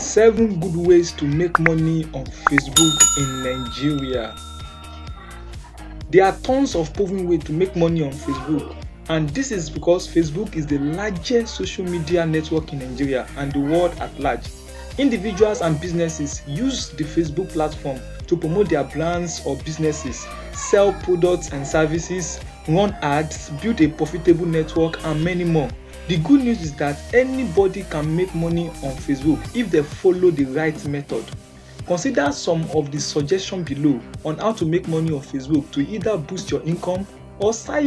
7 good ways to make money on Facebook in Nigeria. There are tons of proven ways to make money on Facebook, and this is because Facebook is the largest social media network in Nigeria and the world at large. Individuals and businesses use the Facebook platform to promote their brands or businesses, sell products and services, run ads, build a profitable network, and many more. The good news is that anybody can make money on Facebook if they follow the right method. Consider some of the suggestions below on how to make money on Facebook to either boost your income or start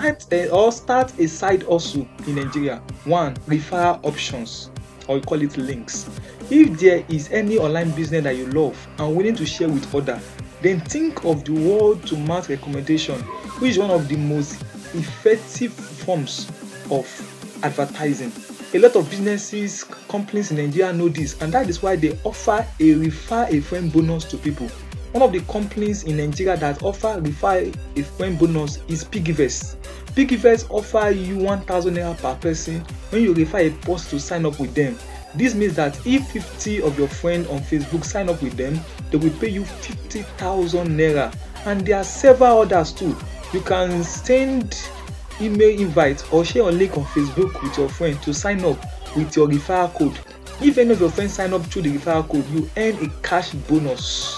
a side hustle in Nigeria. 1. Referral options, or we call it links. If there is any online business that you love and willing to share with others, then think of the word to mouth recommendation, which is one of the most effective forms of advertising. A lot of businesses, companies in Nigeria know this, and that is why they offer a refer a friend bonus to people. One of the companies in Nigeria that offer refer a friend bonus is Piggyvest. Piggyvest offer you 1,000 naira per person when you refer a post to sign up with them. This means that if 50 of your friends on Facebook sign up with them, they will pay you 50,000 naira. And there are several others too. You can send email invite or share a link on Facebook with your friend to sign up with your referral code. If any of your friends sign up through the referral code, you earn a cash bonus.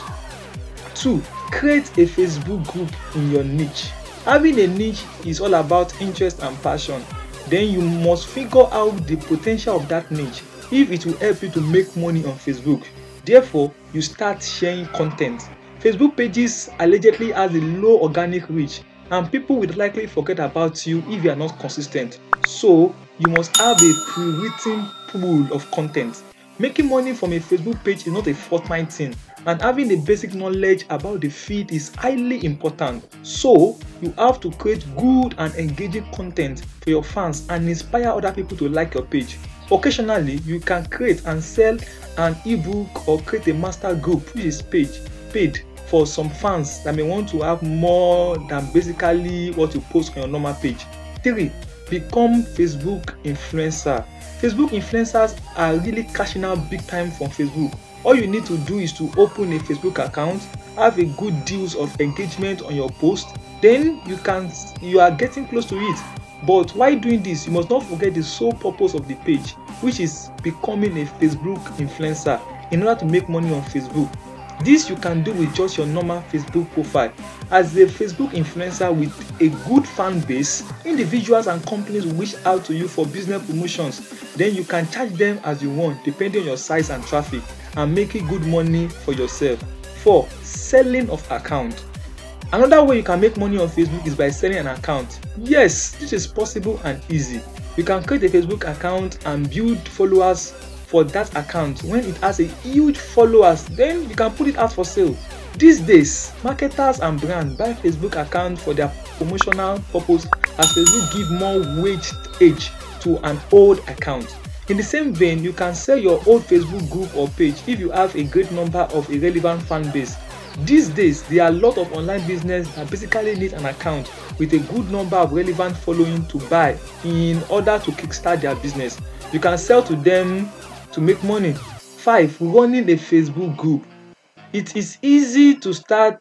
2. Create a Facebook group in your niche. Having a niche is all about interest and passion. Then you must figure out the potential of that niche if it will help you to make money on Facebook. Therefore, you start sharing content. Facebook pages allegedly has a low organic reach, and people will likely forget about you if you are not consistent. So, you must have a pre-written pool of content. Making money from a Facebook page is not a fortnight thing, and having a basic knowledge about the feed is highly important. So, you have to create good and engaging content for your fans and inspire other people to like your page. Occasionally, you can create and sell an ebook or create a master group which is paid for some fans that may want to have more than basically what you post on your normal page. 3. Become Facebook influencer. Facebook influencers are really cashing out big time from Facebook. All you need to do is to open a Facebook account, have a good deals of engagement on your post, then you are getting close to it. But while doing this, you must not forget the sole purpose of the page, which is becoming a Facebook influencer in order to make money on Facebook. This you can do with just your normal Facebook profile. As a Facebook influencer with a good fan base, individuals and companies will reach out to you for business promotions. Then you can charge them as you want depending on your size and traffic, and making good money for yourself. 4. Selling of account. Another way you can make money on Facebook is by selling an account. Yes, this is possible and easy. You can create a Facebook account and build followers for that account. When it has a huge followers, then you can put it out for sale. These days, marketers and brands buy Facebook accounts for their promotional purpose, as Facebook give more weightage to an old account. In the same vein, you can sell your old Facebook group or page if you have a great number of a relevant fan base. These days, there are a lot of online business that basically need an account with a good number of relevant following to buy in order to kickstart their business. You can sell to them to make money. 5. Running a Facebook group. It is easy to start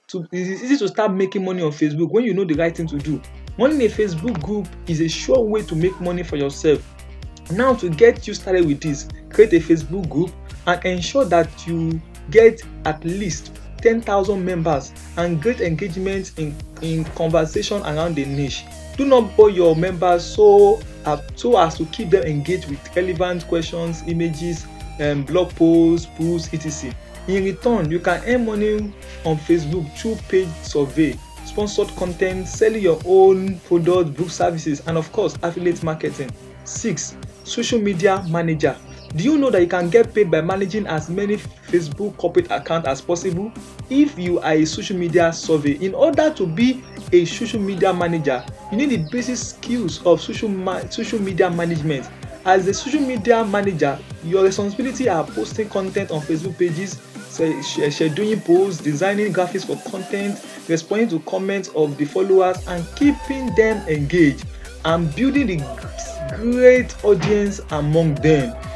making money on Facebook when you know the right thing to do. Running a Facebook group is a sure way to make money for yourself. Now, to get you started with this, create a Facebook group and ensure that you get at least 10,000 members and great engagement in conversation around the niche. Do not bore your members so as to keep them engaged with relevant questions, images, blog posts, etc. In return, you can earn money on Facebook through paid survey, sponsored content, selling your own products, book services, and of course, affiliate marketing. 6. Social media manager. Do you know that you can get paid by managing as many Facebook corporate accounts as possible? If you are a social media survey, in order to be a social media manager, you need the basic skills of social media management. As a social media manager, your responsibility are posting content on Facebook pages, scheduling posts, designing graphics for content, responding to comments of the followers, and keeping them engaged, and building the great audience among them.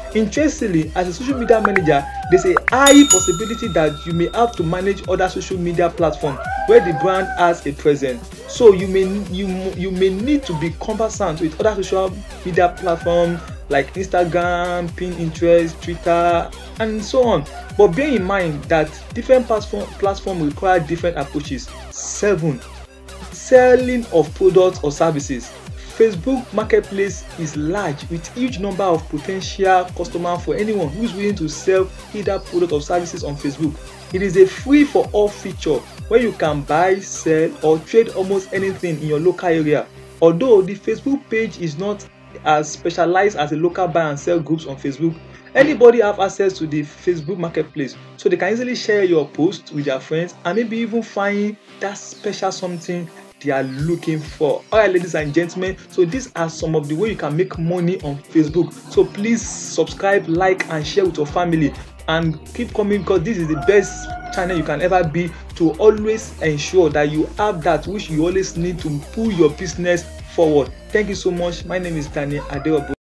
Interestingly, as a social media manager, there's a high possibility that you may have to manage other social media platforms where the brand has a presence. So you may need to be conversant with other social media platforms like Instagram, Pinterest, Twitter, and so on. But bear in mind that different platforms require different approaches. 7. Selling of products or services. Facebook marketplace is large with huge number of potential customers for anyone who is willing to sell either product or services on Facebook. It is a free for all feature where you can buy, sell or trade almost anything in your local area. Although the Facebook page is not as specialized as a local buy and sell groups on Facebook, anybody have access to the Facebook marketplace, so they can easily share your post with their friends and maybe even find that special something they are looking for. Alright, ladies and gentlemen, so these are some of the way you can make money on Facebook. So please subscribe, like and share with your family, and keep coming, because this is the best channel you can ever be to always ensure that you have that which you always need to pull your business forward. Thank you so much. My name is Daniel Adeobo.